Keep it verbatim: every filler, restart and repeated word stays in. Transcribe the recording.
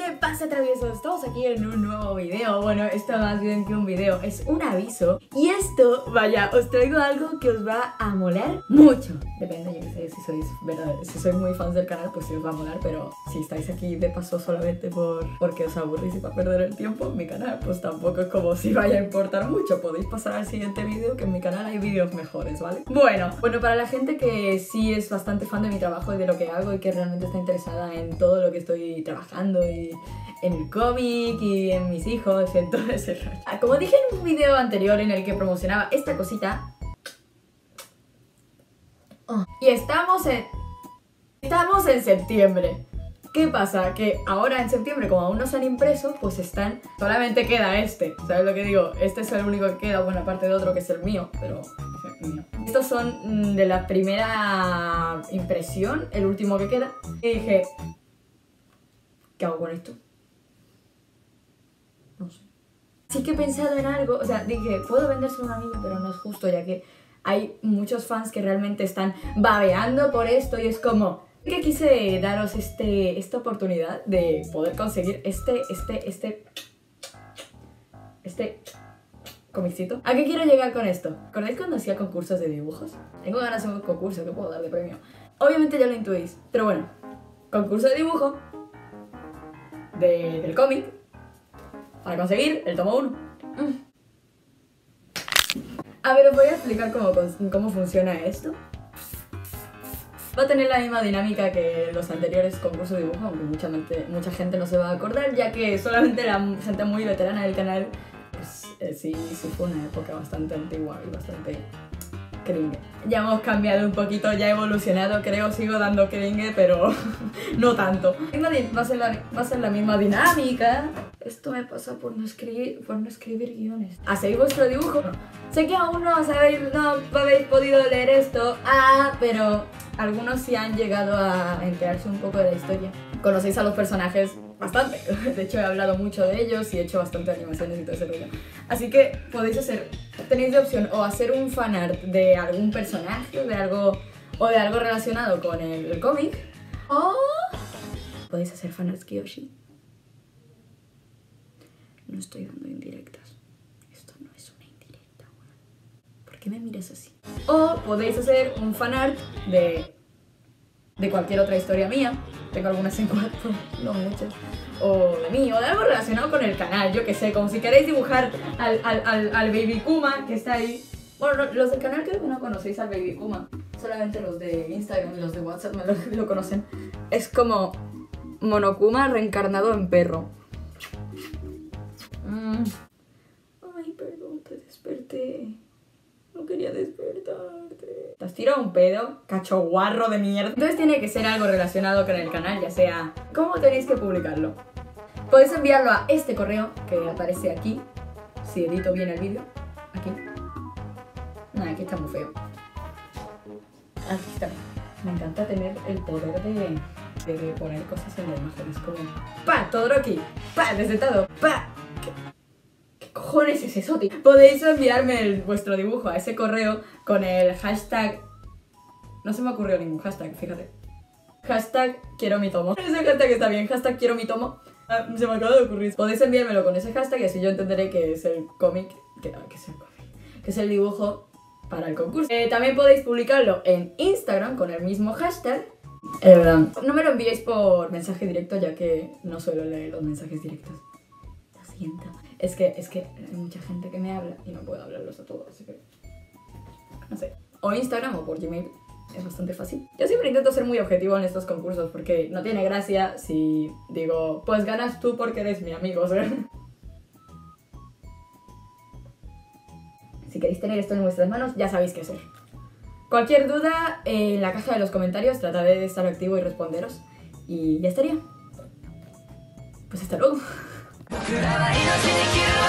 ¿Qué pasa, traviesos? Estamos aquí en un nuevo video. Bueno, esto más bien que un video, es un aviso. Y esto, vaya, os traigo algo que os va a molar mucho. Depende, yo que sé, si sois, verdad, si sois muy fans del canal, pues sí os va a molar. Pero si estáis aquí de paso solamente por porque os aburrís y para perder el tiempo en mi canal, pues tampoco es como si vaya a importar mucho. Podéis pasar al siguiente vídeo, que en mi canal hay vídeos mejores, ¿vale? Bueno, bueno, para la gente que sí es bastante fan de mi trabajo y de lo que hago y que realmente está interesada en todo lo que estoy trabajando y en el cómic y en mis hijos y en todo ese rollo. Como dije en un vídeo anterior en el que promocionaba esta cosita, oh, y estamos en... estamos en septiembre. ¿Qué pasa? Que ahora en septiembre, como aún no se han impreso, pues están... solamente queda este, ¿sabes lo que digo? Este es el único que queda, bueno, aparte de otro que es el mío, pero es el mío. Estos son de la primera impresión, el último que queda. Y dije, ¿qué hago con esto? No sé. Sí que he pensado en algo, o sea, dije, puedo vendérselo a una amiga, pero no es justo, ya que hay muchos fans que realmente están babeando por esto y es como... que quise daros este, esta oportunidad de poder conseguir este, este, este, este comicito. ¿A qué quiero llegar con esto? ¿Acordáis cuando hacía concursos de dibujos? Tengo ganas de un concurso, ¿qué puedo dar de premio? Obviamente ya lo intuís, pero bueno, concurso de dibujo de, del cómic para conseguir el tomo uno. Mm. A ver, os voy a explicar cómo, cómo funciona esto. Va a tener la misma dinámica que los anteriores concursos de dibujo, aunque mucha, mente, mucha gente no se va a acordar, ya que solamente la gente muy veterana del canal, pues eh, sí, sí fue una época bastante antigua y bastante cringe. Ya hemos cambiado un poquito, ya he evolucionado, creo, sigo dando cringe, pero no tanto. Va a ser la, va a ser la misma dinámica. Esto me pasa por no escribir, por no escribir guiones. ¿Hacéis vuestro dibujo? Sé que aún no sabéis, no habéis podido leer esto, ah, pero algunos sí han llegado a enterarse un poco de la historia. Conocéis a los personajes bastante, de hecho he hablado mucho de ellos y he hecho bastante animaciones y todo ese rollo. Así que podéis hacer, tenéis de opción o hacer un fanart de algún personaje, de algo, o de algo relacionado con el, el cómic, o podéis hacer fanarts Kyoshi. No estoy dando indirectas. Esto no es una indirecta, weón. ¿Por qué me miras así? O podéis hacer un fanart de, de cualquier otra historia mía. Tengo algunas en cuatro, no muchas. O de mí, o de algo relacionado con el canal, yo que sé. Como si queréis dibujar al, al, al, al Baby Kuma que está ahí. Bueno, no, los del canal creo que no conocéis al Baby Kuma. Solamente los de Instagram y los de WhatsApp me lo, lo conocen. Es como Monokuma reencarnado en perro. Mm. Ay, perdón, te desperté. No quería despertarte. ¿Te has tirado un pedo? Cacho guarro de mierda. Entonces tiene que ser algo relacionado con el canal, ya sea... ¿Cómo tenéis que publicarlo? Podéis enviarlo a este correo que aparece aquí. Si edito bien el vídeo. Aquí. No, aquí está muy feo. Aquí está. Me encanta tener el poder de, de poner cosas en la imagen. Es como... ¡Pa! Todo aquí. ¡Pa! Desdetado. ¡Pa! ¿Qué cojones es eso, tío? Podéis enviarme el, vuestro dibujo a ese correo con el hashtag... No se me ocurrió ningún hashtag, fíjate. Hashtag quiero mi tomo. Ese hashtag está bien, hashtag quiero mi tomo. Ah, se me acaba de ocurrir. Podéis enviármelo con ese hashtag y así yo entenderé que es el cómic... Que, que es el cómic. Que es el dibujo para el concurso. Eh, también podéis publicarlo en Instagram con el mismo hashtag. Eh, no me lo enviéis por mensaje directo, ya que no suelo leer los mensajes directos. Lo siento. Es que, es que hay mucha gente que me habla y no puedo hablarlos a todos, así que... no sé. O Instagram o por Gmail. Es bastante fácil. Yo siempre intento ser muy objetivo en estos concursos porque no tiene gracia si digo, pues ganas tú porque eres mi amigo, ¿sabes? Si queréis tener esto en vuestras manos, ya sabéis qué hacer. Cualquier duda, eh, en la caja de los comentarios trataré de estar activo y responderos. Y ya estaría. Pues hasta luego.